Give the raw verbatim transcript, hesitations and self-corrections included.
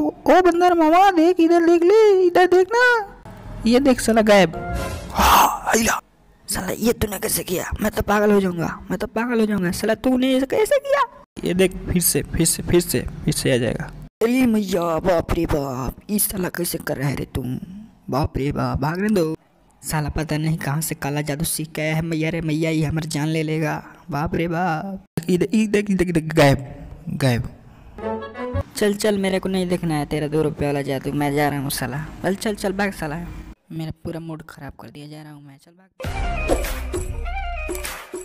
ओ बंदर मामा देख, इधर देख ले, इधर देखना, ये देख साला गायब। हाँ आइला साला, ये तूने कैसे किया? मैं तो पागल हो जाऊंगा, मैं तो पागल हो जाऊंगा साला, तूने ऐसे कैसे किया? ये देख फिर से फिर से फिर से फिर से आ जाएगा। चलिए मैया, बाप रे बाप, इस साला कैसे कर रहे रे तुम, बाप रे बाप, भागने दो साला, पता नहीं कहाँ से काला जादू सीख गया है। मैया रे मैया, ये हमारी जान ले लेगा, बाप रे बाप। इधर इधर इधर इधर गायब गायब। चल चल, मेरे को नहीं देखना है तेरा दो रुपये वाला जादू, मैं जा रहा हूँ साला। चल चल चल भाग साला, मेरा पूरा मूड खराब कर दिया, जा रहा हूँ मैं, चल भाग।